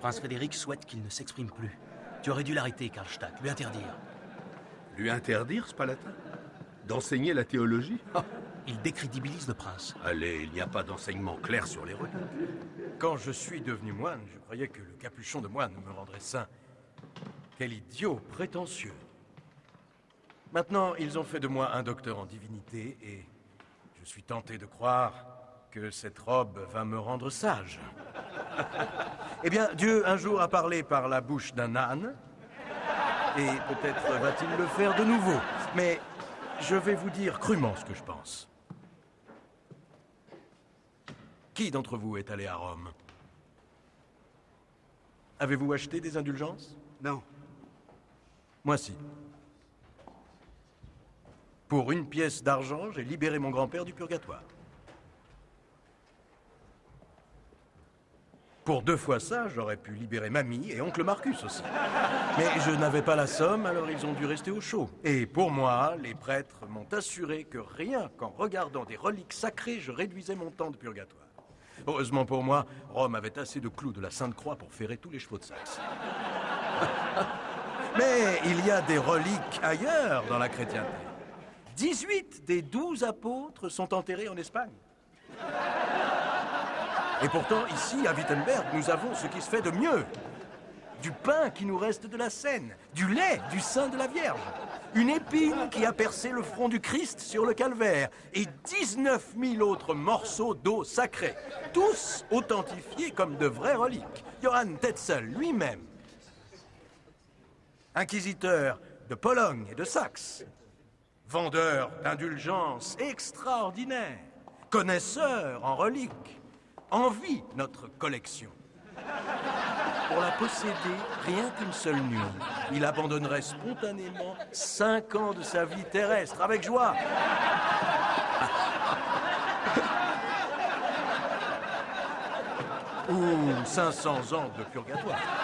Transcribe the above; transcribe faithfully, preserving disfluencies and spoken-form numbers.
Prince Frédéric souhaite qu'il ne s'exprime plus. Tu aurais dû l'arrêter, Karlstadt, lui interdire. Lui interdire, ce palatin? D'enseigner la théologie? Ah. Il décrédibilise le prince. Allez, il n'y a pas d'enseignement clair sur les reliques. Quand je suis devenu moine, je croyais que le capuchon de moine me rendrait saint. Quel idiot prétentieux. Maintenant, ils ont fait de moi un docteur en divinité et je suis tenté de croire que cette robe va me rendre sage. Eh bien, Dieu un jour a parlé par la bouche d'un âne et peut-être va-t-il le faire de nouveau. Mais je vais vous dire crûment ce que je pense. Qui d'entre vous est allé à Rome? Avez-vous acheté des indulgences? Non. Moi si. Pour une pièce d'argent, j'ai libéré mon grand-père du purgatoire. Pour deux fois ça, j'aurais pu libérer mamie et oncle Marcus aussi. Mais je n'avais pas la somme, alors ils ont dû rester au chaud. Et pour moi, les prêtres m'ont assuré que rien qu'en regardant des reliques sacrées, je réduisais mon temps de purgatoire. Heureusement pour moi, Rome avait assez de clous de la Sainte Croix pour ferrer tous les chevaux de Saxe. Mais il y a des reliques ailleurs dans la chrétienté. dix-huit des douze apôtres sont enterrés en Espagne. Et pourtant, ici, à Wittenberg, nous avons ce qui se fait de mieux. Du pain qui nous reste de la Seine, du lait du sein de la Vierge, une épine qui a percé le front du Christ sur le calvaire, et dix-neuf mille autres morceaux d'eau sacrée, tous authentifiés comme de vraies reliques. Johann Tetzel lui-même, inquisiteur de Pologne et de Saxe, vendeur d'indulgences extraordinaires, connaisseur en reliques, envie notre collection. Pour la posséder, rien qu'une seule nuit, il abandonnerait spontanément cinq ans de sa vie terrestre, avec joie. Ou cinq cents ans de purgatoire.